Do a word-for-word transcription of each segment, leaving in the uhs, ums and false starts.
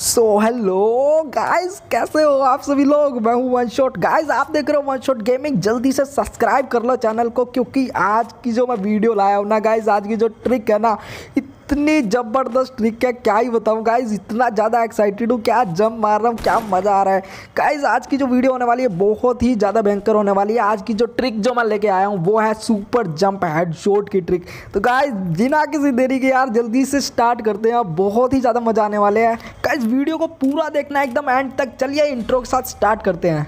So hello guys, कैसे हो आप सभी लोग। मैं हूं वन शॉट। गाइस आप देख रहे हो वन शॉट गेमिंग। जल्दी से सब्सक्राइब कर लो चैनल को, क्योंकि आज की जो मैं वीडियो लाया हूं ना गाइस, आज की जो ट्रिक है ना, इतनी ज़बरदस्त ट्रिक है, क्या ही बताऊं गाइस। इतना ज़्यादा एक्साइटेड हूँ, क्या जंप मार रहा हूँ, क्या मज़ा आ रहा है गाइस। आज की जो वीडियो होने वाली है बहुत ही ज़्यादा भयंकर होने वाली है। आज की जो ट्रिक जो मैं लेके आया हूँ वो है सुपर जंप हेडशॉट की ट्रिक। तो गाइस बिना किसी देरी के यार जल्दी से स्टार्ट करते हैं। बहुत ही ज़्यादा मज़ा आने वाले हैं गाइस। वीडियो को पूरा देखना एकदम एंड तक। चलिए इंट्रो के साथ स्टार्ट करते हैं।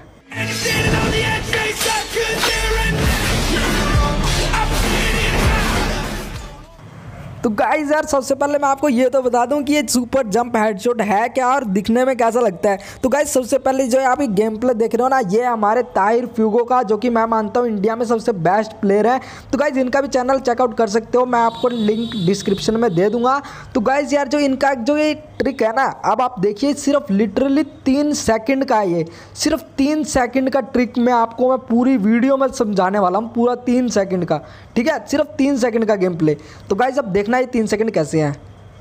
तो गाइस यार सबसे पहले मैं आपको ये तो बता दूं कि ये सुपर जंप हेडशॉट है क्या और दिखने में कैसा लगता है। तो गाइस सबसे पहले जो है आप ये गेम प्ले देख रहे हो ना, ये हमारे ताहिर फ्यूगो का, जो कि मैं मानता हूँ इंडिया में सबसे बेस्ट प्लेयर है। तो गाइस इनका भी चैनल चेकआउट कर सकते हो, मैं आपको लिंक डिस्क्रिप्शन में दे दूंगा। तो गाइस यार जो इनका जो ये ट्रिक है ना, अब आप देखिए सिर्फ लिटरली तीन सेकंड का है ये, सिर्फ तीन सेकंड का ट्रिक में आपको मैं पूरी वीडियो में समझाने वाला हूँ, पूरा तीन सेकंड का। ठीक है, सिर्फ तीन सेकंड का गेम प्ले। तो गाइस अब देखना ये तीन सेकंड कैसे हैं।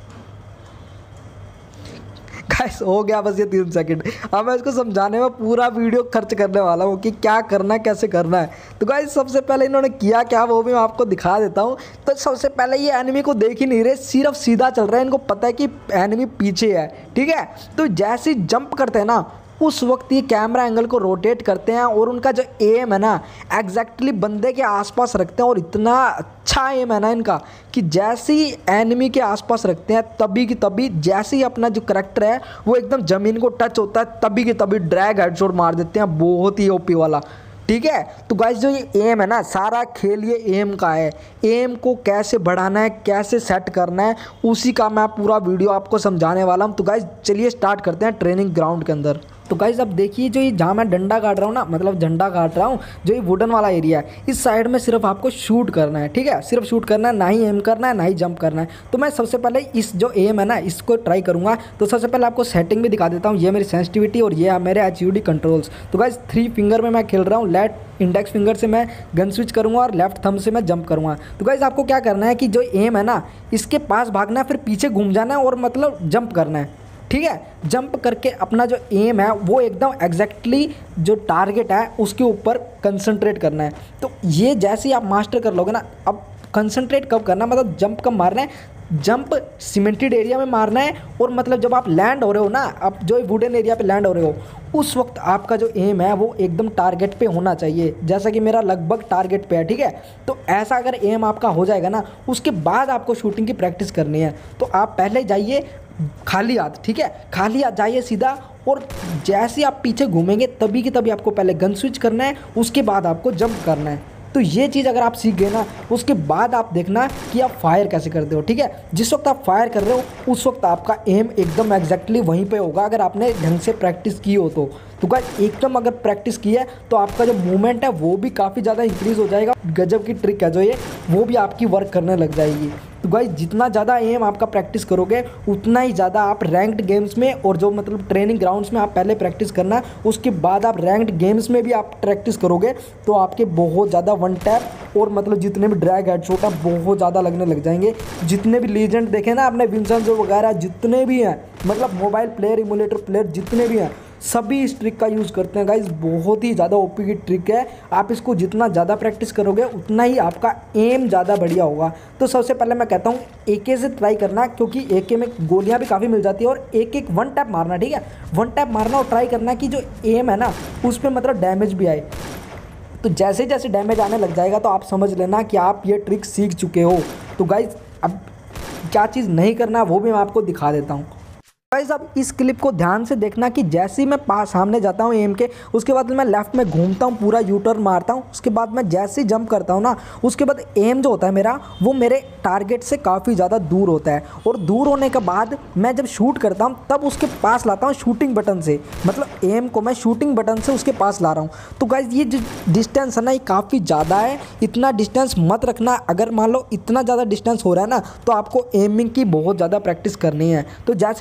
गाइस हो गया बस ये तीन सेकंड। अब मैं इसको समझाने में पूरा वीडियो खर्च करने वाला हूँ कि क्या करना है, कैसे करना है। तो गाइस सबसे पहले इन्होंने किया क्या वो भी मैं आपको दिखा देता हूँ। तो सबसे पहले ये एनिमी को देख ही नहीं रहे, सिर्फ सीधा चल रहे हैं। इनको पता है कि एनिमी पीछे है, ठीक है। तो जैसे ही जंप करते हैं ना, उस वक्त ये कैमरा एंगल को रोटेट करते हैं और उनका जो एम है ना एग्जैक्टली बंदे के आसपास रखते हैं। और इतना अच्छा एम है ना इनका कि जैसे ही एनिमी के आसपास रखते हैं तभी की तभी, जैसे ही अपना जो करेक्टर है वो एकदम ज़मीन को टच होता है, तभी की तभी ड्रैग हेडशॉट मार देते हैं, बहुत ही ओपी वाला। ठीक है। तो गाइस जो ये एम है ना, सारा खेल ये एम का है। एम को कैसे बढ़ाना है, कैसे सेट करना है, उसी का मैं पूरा वीडियो आपको समझाने वाला हूँ। तो गाइस चलिए स्टार्ट करते हैं ट्रेनिंग ग्राउंड के अंदर। तो गाइस अब देखिए जो ये जहाँ मैं डंडा काट रहा हूँ ना, मतलब झंडा काट रहा हूँ, जो ये वुडन वाला एरिया है, इस साइड में सिर्फ आपको शूट करना है। ठीक है, सिर्फ शूट करना है, ना ही एम करना है ना ही जंप करना है। तो मैं सबसे पहले इस जो एम है ना इसको ट्राई करूँगा। तो सबसे पहले आपको सेटिंग भी दिखा देता हूँ। ये मेरी सेंसिटिविटी और ये मेरे एच यू डी कंट्रोल्स। तो गाइस थ्री फिंगर में मैं खेल रहा हूँ। लेफ्ट इंडेक्स फिंगर से मैं गन स्विच करूँगा और लेफ्ट थंब से मैं जंप करूँगा। तो गाइस आपको क्या करना है कि जो एम है ना इसके पास भागना है, फिर पीछे घूम जाना है और मतलब जंप करना है। ठीक है, जंप करके अपना जो एम है वो एकदम एग्जैक्टली जो टारगेट है उसके ऊपर कंसंट्रेट करना है। तो ये जैसे ही आप मास्टर कर लोगे ना, अब कंसंट्रेट कब करना, मतलब जंप कब मारना है, जंप सीमेंटेड एरिया में मारना है। और मतलब जब आप लैंड हो रहे हो ना, आप जो वुडन एरिया पे लैंड हो रहे हो, उस वक्त आपका जो एम है वो एकदम टारगेट पे होना चाहिए, जैसा कि मेरा लगभग टारगेट पे है। ठीक है, तो ऐसा अगर एम आपका हो जाएगा ना, उसके बाद आपको शूटिंग की प्रैक्टिस करनी है। तो आप पहले जाइए खाली हाथ, ठीक है, खाली हाथ जाइए सीधा, और जैसे आप पीछे घूमेंगे तभी की तभी आपको पहले गन स्विच करना है, उसके बाद आपको जंप करना है। तो ये चीज़ अगर आप सीख गए ना, उसके बाद आप देखना कि आप फायर कैसे करते हो। ठीक है, जिस वक्त आप फायर कर रहे हो उस वक्त आपका एम एकदम एग्जैक्टली वहीं पे होगा, अगर आपने ढंग से प्रैक्टिस की हो तो। तो गाइस एकदम अगर प्रैक्टिस की है तो आपका जो मूवमेंट है वो भी काफ़ी ज़्यादा इंक्रीज़ हो जाएगा। गजब की ट्रिक है जो ये, वो भी आपकी वर्क करने लग जाएगी। तो गाइस जितना ज़्यादा एम आपका प्रैक्टिस करोगे उतना ही ज़्यादा आप रैंक्ड गेम्स में, और जो मतलब ट्रेनिंग ग्राउंड्स में आप पहले प्रैक्टिस करना, उसके बाद आप रैंक्ड गेम्स में भी आप प्रैक्टिस करोगे तो आपके बहुत ज़्यादा वन टैप और मतलब जितने भी ड्रैग हेडशॉट है बहुत ज़्यादा लगने लग जाएंगे। जितने भी लीजेंड देखे ना आपने, विंसेंट जो वगैरह जितने भी हैं, मतलब मोबाइल प्लेयर, इमुलेटर प्लेयर जितने भी हैं, सभी इस ट्रिक का यूज़ करते हैं गाइस। बहुत ही ज़्यादा ओपी की ट्रिक है। आप इसको जितना ज़्यादा प्रैक्टिस करोगे उतना ही आपका एम ज़्यादा बढ़िया होगा। तो सबसे पहले मैं कहता हूँ एके से ट्राई करना, क्योंकि एके में गोलियाँ भी काफ़ी मिल जाती है, और एक एक वन टैप मारना। ठीक है, वन टैप मारना और ट्राई करना कि जो एम है ना उस पर मतलब डैमेज भी आए। तो जैसे जैसे डैमेज आने लग जाएगा तो आप समझ लेना कि आप ये ट्रिक सीख चुके हो। तो गाइस अब क्या चीज़ नहीं करना वो भी मैं आपको दिखा देता हूँ। गाइस अब इस क्लिप को ध्यान से देखना कि जैसे ही मैं पास सामने जाता हूँ एम के, उसके बाद मैं लेफ्ट में घूमता हूँ, पूरा यू टर्न मारता हूँ, उसके बाद मैं जैसे ही जंप करता हूँ ना, उसके बाद एम जो होता है मेरा वो मेरे टारगेट से काफ़ी ज़्यादा दूर होता है। और दूर होने के बाद मैं जब शूट करता हूँ तब उसके पास लाता हूँ शूटिंग बटन से, मतलब एम को मैं शूटिंग बटन से उसके पास ला रहा हूँ। तो गाइस ये जो डिस्टेंस है ना ये काफ़ी ज़्यादा है, इतना डिस्टेंस मत रखना। अगर मान लो इतना ज़्यादा डिस्टेंस हो रहा है ना तो आपको एमिंग की बहुत ज़्यादा प्रैक्टिस करनी है। तो जैसे जैसे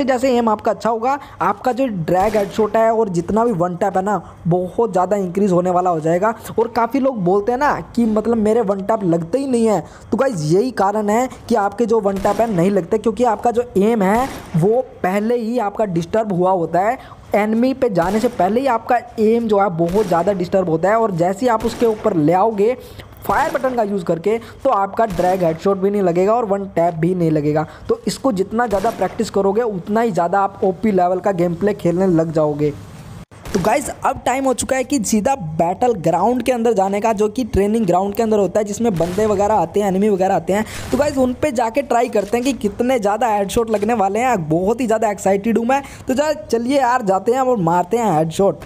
एम आपका अच्छा होगा, आपका जो ड्रैग हेडशॉट है और जितना भी वन टैप है ना बहुत ज़्यादा इंक्रीज़ होने वाला हो जाएगा। और काफ़ी लोग बोलते हैं ना कि मतलब मेरे वन टैप लगते ही नहीं है, तो गाइस यही कारण है कि आपके जो वन टैप है नहीं लगते, क्योंकि आपका जो एम है वो पहले ही आपका डिस्टर्ब हुआ होता है। एनिमी पे जाने से पहले ही आपका एम जो है बहुत ज़्यादा डिस्टर्ब होता है, और जैसे ही आप उसके ऊपर ले आओगे फायर बटन का यूज़ करके तो आपका ड्रैग हेडशॉट भी नहीं लगेगा और वन टैप भी नहीं लगेगा। तो इसको जितना ज़्यादा प्रैक्टिस करोगे उतना ही ज़्यादा आप ओपी लेवल का गेम प्ले खेलने लग जाओगे। तो गाइज अब टाइम हो चुका है कि सीधा बैटल ग्राउंड के अंदर जाने का, जो कि ट्रेनिंग ग्राउंड के अंदर होता है, जिसमें बंदे वगैरह आते हैं, एनिमी वगैरह आते हैं। तो गाइज उन पे जाके ट्राई करते हैं कि कितने ज़्यादा हेडशॉट लगने वाले हैं। बहुत ही ज़्यादा एक्साइटेड हूँ मैं, तो चलिए यार जाते हैं और मारते हैं हेडशॉट।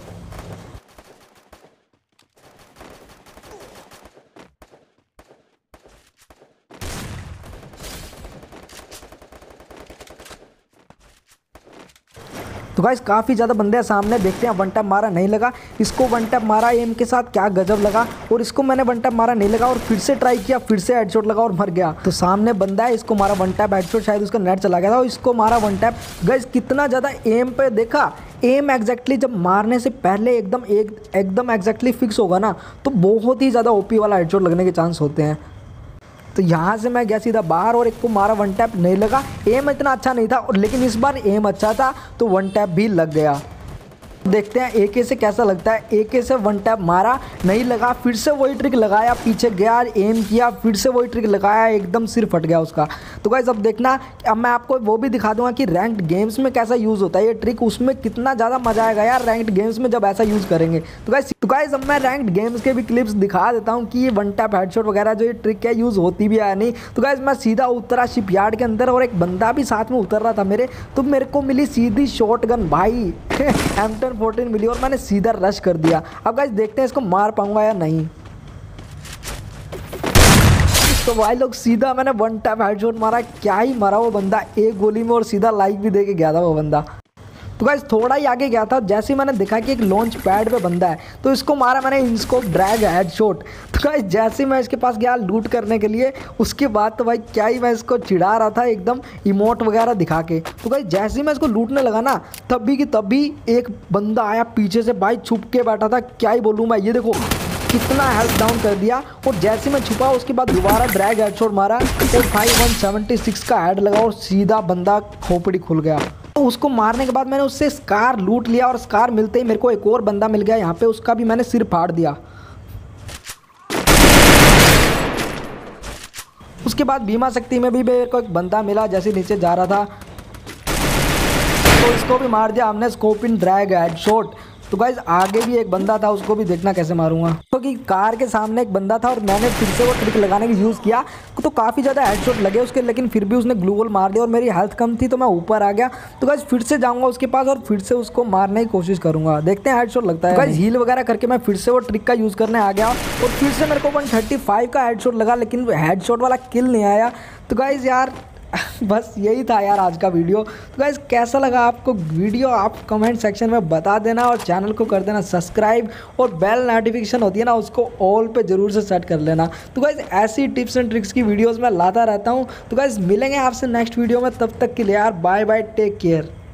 तो गाइस काफ़ी ज़्यादा बंदे हैं सामने, देखते हैं वन टैप मारा नहीं लगा, इसको वन टैप मारा एम के साथ क्या गजब लगा, और इसको मैंने वन टैप मारा नहीं लगा और फिर से ट्राई किया, फिर से हेडशॉट लगा और मर गया। तो सामने बंदा है, इसको मारा वन टैप हेडशॉट, शायद उसका नेट चला गया था, और इसको मारा वन टैप। गाइस कितना ज़्यादा एम पे देखा, एम एग्जैक्टली जब मारने से पहले एकदम एक एकदम एग्जैक्टली फिक्स होगा ना तो बहुत ही ज़्यादा ओपी वाला हेडशॉट लगने के चांस होते हैं। तो यहाँ से मैं गया सीधा बाहर और एक को मारा, वन टैप नहीं लगा। एम इतना अच्छा नहीं था, और लेकिन इस बार एम अच्छा था तो वन टैप भी लग गया। देखते हैं एके से कैसा लगता है। एके से वन टैप मारा नहीं लगा, फिर से वही ट्रिक लगाया, पीछे गया एम किया, फिर से वही ट्रिक लगाया, एकदम सिर फट गया उसका। तो गाइस अब देखना, अब मैं आपको वो भी दिखा दूंगा कि रैंक्ड गेम्स में कैसा यूज़ होता है ये ट्रिक, उसमें कितना ज़्यादा मजा आएगा यार रैंक्ड गेम्स में जब ऐसा यूज़ करेंगे। तो गाइस तो गाइस अब मैं रैंक्ड गेम्स के भी क्लिप्स दिखा देता हूँ कि ये वन टैप हेडशॉट वगैरह जो ये ट्रिक है यूज़ होती भी है नहीं। तो गाइस मैं सीधा उतरा शिपयार्ड के अंदर और एक बंदा भी साथ में उतर रहा था मेरे, तो मेरे को मिली सीधी शॉट गन भाई एम टेन फोर्टीन मिली और मैंने सीधा रश कर दिया। अब गाइस देखते हैं इसको मार पाऊंगा या नहीं। तो भाई लोग सीधा मैंने वन टैप हेडशॉट मारा, क्या ही मारा वो बंदा, एक गोली में, और सीधा लाइक भी दे के गया था वो बंदा। तो गाइस थोड़ा ही आगे गया था, जैसे ही मैंने देखा कि एक लॉन्च पैड पे बंदा है तो इसको मारा मैंने इनस्कोप ड्रैग हेडशॉट। तो गाइस जैसे ही मैं इसके पास गया लूट करने के लिए, उसके बाद तो भाई क्या ही मैं इसको चिढ़ा रहा था एकदम इमोट वगैरह दिखा के। तो गाइस जैसे ही मैं इसको लूटने लगा ना तभी की तभी एक बंदा आया पीछे से, भाई छुप के बैठा था, क्या ही बोलूँ मैं, ये देखो कितना हेल्थ डाउन कर दिया। और जैसे मैं छुपा उसके बाद दोबारा ड्रैग हेडशॉट मारा और भाई वन सेवेंटी सिक्स का हेड लगा और सीधा बंदा खोपड़ी खुल गया। तो उसको मारने के बाद मैंने उससे स्कार लूट लिया, और स्कार मिलते ही मेरे को एक और बंदा मिल गया यहाँ पे, उसका भी मैंने सिर फाड़ दिया। उसके बाद भीमा शक्ति में भी मेरे को एक बंदा मिला, जैसे नीचे जा रहा था तो इसको भी मार दिया हमने स्कोपिन ड्रैग हेडशॉट। तो गाइज आगे भी एक बंदा था, उसको भी देखना कैसे मारूंगा। क्योंकि तो कार के सामने एक बंदा था और मैंने फिर से वो ट्रिक लगाने की यूज़ किया तो काफ़ी ज़्यादा हेडशॉट लगे उसके, लेकिन फिर भी उसने ग्लू वॉल मार दिया और मेरी हेल्थ कम थी तो मैं ऊपर आ गया। तो गाइज फिर से जाऊंगा उसके पास और फिर से उसको मारने की कोशिश करूंगा, देखते हैं हेडशॉट लगता है। तो गाइज हील वगैरह करके मैं फिर से वो ट्रिक का यूज़ करने आ गया और फिर से मेरे को वन थर्टी फाइव का हेडशॉट लगा, लेकिन हेडशॉट वाला किल नहीं आया। तो गाइज यार बस यही था यार आज का वीडियो। तो गाइस कैसा लगा आपको वीडियो, आप कमेंट सेक्शन में बता देना, और चैनल को कर देना सब्सक्राइब, और बेल नोटिफिकेशन होती है ना उसको ऑल पे ज़रूर से सेट कर लेना। तो गाइस ऐसी टिप्स एंड ट्रिक्स की वीडियोस मैं लाता रहता हूँ। तो गाइस मिलेंगे आपसे नेक्स्ट वीडियो में, तब तक के लिए यार बाय बाय, टेक केयर।